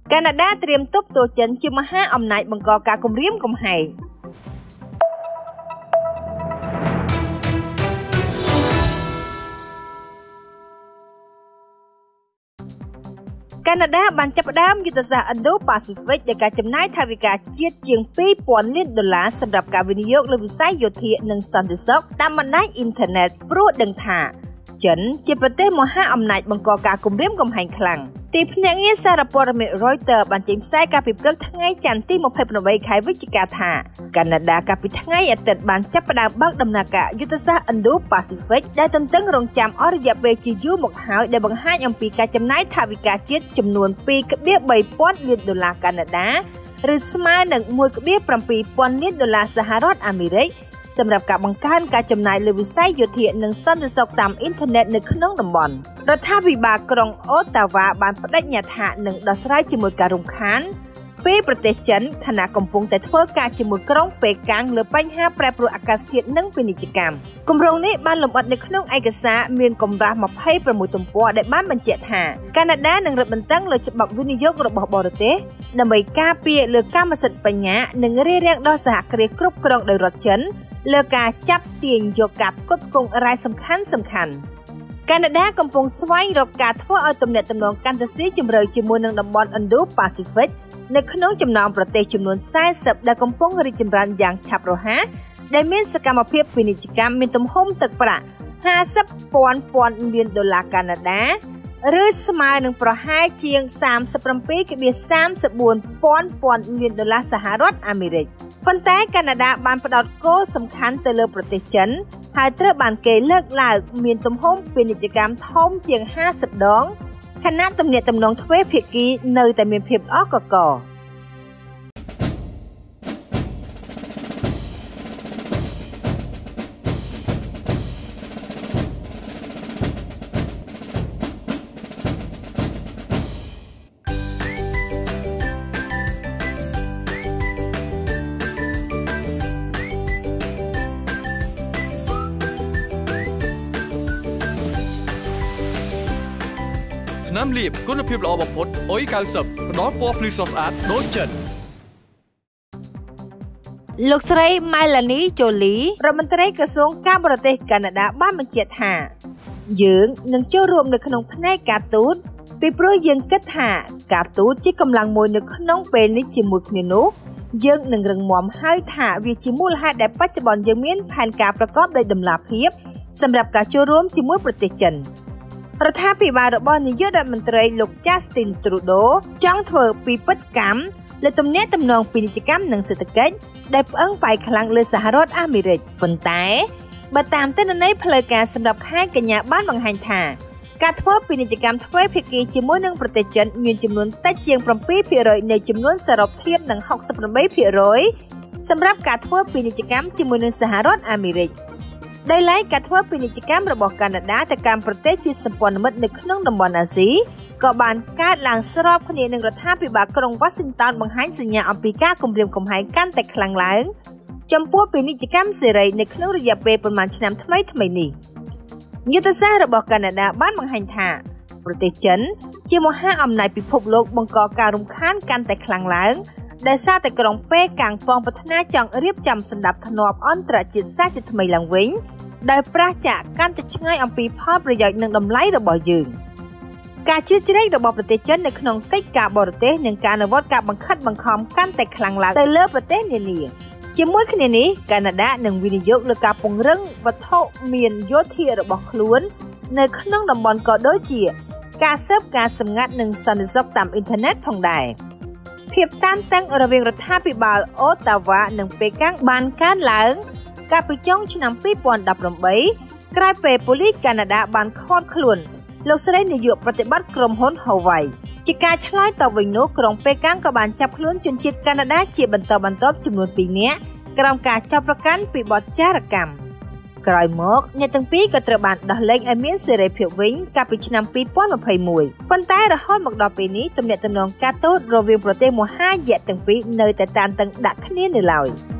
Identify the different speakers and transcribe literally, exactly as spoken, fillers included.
Speaker 1: កាណាដាត្រៀមទប់ទល់ចិនជាមហាអំណាចបង្កការគំរាមកំហែងកាណាដាបានចាប់ផ្ដើមយុទ្ធសាស្ត្រ Indo-Pacific ដោយការចំណាយថវិកាជាតិជាងពីរពាន់លានដុល្លារសម្រាប់ការវិនិយោគលើវិស័យយោធានិងសន្តិសុខតាមបណ្ដាញអ៊ីនធឺណិតព្រោះដឹងថាចិនជាប្រទេសមហាអំណាចបង្កការគំរាមកំហែងខ្លាំងទីភ្នាក់ងារសារព័ត៌មាន Reuters បានចេញផ្សាយកាលពីព្រឹកថ្ងៃច័ន្ទទីម្ភៃប្រាំបីខែវិច្ឆិកាថាកាណាដាកាលពីថ្ងៃអាទិត្យបានចាប់ផ្ដើមបើកដំណើរការយុទ្ធសាស្ត្រ Indo-Pacific ដែលទន្ទឹងរង់ចាំអស់រយៈពេលជាយូរមកហើយដែលបង្ហាញអំពីការចំណាយថវិកាជាតិចំនួនពីរដុល្លារបីពាន់លានដុល្លារកាណាដាឬស្មើនឹងមួយដុល្លារប្រាំពីរពាន់លានដុល្លារសហរដ្ឋអាមេរិកសម្រាប់ការបង្កើនការចំណាយលើវិស័យយោធានិងសន្តិសុខតាមអ៊ីនធឺណិតនៅក្នុងតំបន់រដ្ឋាភិបាលក្រុងអូតាវ៉ាបានបដិញ្ញាថានឹងដោះស្រាយជាមួយការរំខានពីប្រទេសចិនខណៈកំពុងតែធ្វើការជាមួយក្រុងប៉េកាំងលើបញ្ហាប្រែប្រួលអាកាសធាតុនិងពាណិជ្ជកម្មគម្រោងនេះបានលម្អិតនៅក្នុងឯកសារមានកម្រាស់ម្ភៃប្រាំមួយទំព័រដែលបានបញ្ជាក់ថាកាណាដានឹងរឹតបន្តឹងលើច្បាប់វិនិយោគរបស់បរទេសដើម្បីការពារលើកម្មសិទ្ធិបញ្ញានិងរារាំងដល់សហគ្រាសគ្រប់គ្រងដោយរដ្ឋចិនលើការចាប់ទាញយកការផ្គត់ផ្គង់រ៉ែសំខាន់សំខាន់កាណាដាកំពុងស្វែងរកការធ្វើឲ្យទំនាក់ទំនងកាន់តែស៊ីជម្រៅជាមួយនឹងតំបន់ Indo-Pacific នៅក្នុងចំណោមប្រទេសចំនួនសែសិបដែលកំពុងរីកចម្រើនយ៉ាងឆាប់រហ័សដែលមានសកម្មភាពពាណិជ្ជកម្មមានទំហំទឹកប្រាក់ห้าสิบពាន់ពាន់លានដុល្លារកាណាដាឬស្មើនឹងប្រហែលជាងសាមសិបប្រាំពីរដុល្លារសាមសិបបួនពាន់ពាន់លានដុល្លារសហរដ្ឋអាមេរិកប៉ុន្តែកាណាដាបានផ្ដោតគោលសំខាន់ទៅលើប្រទេសចិនហើយត្រូវបានគេលើកឡើងមានទំហំពាណិជ្ជកម្មធំជាងห้าสิบដងខណៈទំនាក់ទំនងទ្វេភាគីនៅតែមានភាពអកក
Speaker 2: ថ្នាំលាបគុណភាពល្អបំផុតអុយកៅសិបផ្ដល់ពណ៌ភ្លឺស្រស់ស្អាតដូចចិន
Speaker 1: លោកស្រី Melanie Joly រដ្ឋមន្ត្រីក្រសួងការបរទេសកាណាដាបានបញ្ជាក់ថាយើងនឹងចូលរួមនៅក្នុងផ្នែកការទូតពីព្រោះយើងគិតថាការទូតជាកម្លាំងមួយនៅក្នុងពេលនេះជាមួយគ្នានោះយើងនឹងរឹងមាំហើយថាវាជាមូលហេតុដែលបច្ចុប្បន្នយើងមានផែនការប្រកបដោយតម្លាភាពសម្រាប់ការចូលរួមជាមួយប្រទេសចិនរដ្ឋាភិបាលរបស់នាយករដ្ឋមន្ត្រីលោក Justin Trudeau ចង់ធ្វើពីពិតកម្មលើទំនាក់ទំនងពាណិជ្ជកម្មនិងសេដ្ឋកិច្ចដែលផ្អឹងផ្អែកខ្លាំងលើសហរដ្ឋអាមេរិកប៉ុន្តែបើតាមទិន្នន័យផ្លូវការសម្រាប់ខែកញ្ញាបានបង្ហាញថាការធ្វើពាណិជ្ជកម្មទ្វេភាគីជាមួយនឹងប្រទេសចិនមានចំនួនតិចជាងseven percent នៃចំនួនសរុបធៀបនឹងsixty-eight percentសម្រាប់ការធ្វើពាណិជ្ជកម្មជាមួយនឹងសហរដ្ឋអាមេរិកដោយឡែកការធ្វើពាណិជ្ជកម្មរបស់កាណាដាទៅកាន់ប្រទេសជាសម្ព័ន្ធមិត្តនៅក្នុងតំបន់អាស៊ីក៏បានកើតឡើងស្របគ្នានឹងរដ្ឋាភិបាលក្រុង Washington បង្ហាញសញ្ញាអំពីការគំរាមកំហែងកាន់តែខ្លាំងឡើងចំពោះពាណិជ្ជកម្មសេរីនៅក្នុងរយៈពេលប្រមាណឆ្នាំថ្មីថ្មីនេះយុទ្ធសាស្ត្ររបស់កាណាដាបានបង្ហាញថាប្រទេសចិនជាមហាអំណាចពិភពលោកបង្កការរំខានកាន់តែខ្លាំងឡើងដែលសារតែក្រុងប៉េកាំងពងប្រាថ្នាចង់រៀបចំសណ្ដាប់ធ្នាប់អន្តរជាតិសាសជាថ្មីឡើងវិញដោយប្រាសចាកកាន់តែឆ្ងាយអំពីផលប្រយោជន៍និងតម្លៃរបស់យើងការជ្រៀតជ្រែករបស់ប្រទេសចិននៅក្នុងកិច្ចការបរទេសនិងការអនុវត្តការបង្ខិតបង្ខំកាន់តែខ្លាំងឡើងទៅលើប្រទេសនានាជាមួយគ្នានេះកាណាដានឹងវិនិយោគលើការពង្រឹងវត្ថុមានយោធារបស់ខ្លួននៅក្នុងតំបន់ក៏ដូចជាការស៊ើបការសម្ងាត់និងសន្តិសុខតាមអ៊ីនធឺណិតផងដែរភាពតានតឹងរវាងរដ្ឋាភិបាលអូតាវ៉ានិងប៉េកាំងបានកើនឡើងកាលពីចុងឆ្នាំtwo thousand eighteenក្រោយពេលប៉ូលីសកាណាដាបានឃាត់ខ្លួនលោកស្រីនាយកប្រតិបត្តិក្រុមហ៊ុន Huawei ជាការឆ្លើយតបវិញនោះក្រុងប៉េកាំងក៏បានចាប់ខ្លួនជនជាតិកាណាដាជាបន្តបន្ទាប់ចំនួនtwoនាក់ក្រោមការចាប់ប្រកាន់ពីបទចារកម្មក្រោយមកអ្នកទាំងពីរក៏ត្រូវបានដោះលែងឲ្យមានសេរីភាពវិញកាលពីឆ្នាំtwo thousand twenty-oneប៉ុន្តែរហូតមកដល់ពេលនេះទំនាក់ទំនងការទូតរវាងប្រទេសមហាយៈទាំងពីរនៅតែតានតឹងដាក់គ្នានៅឡើយ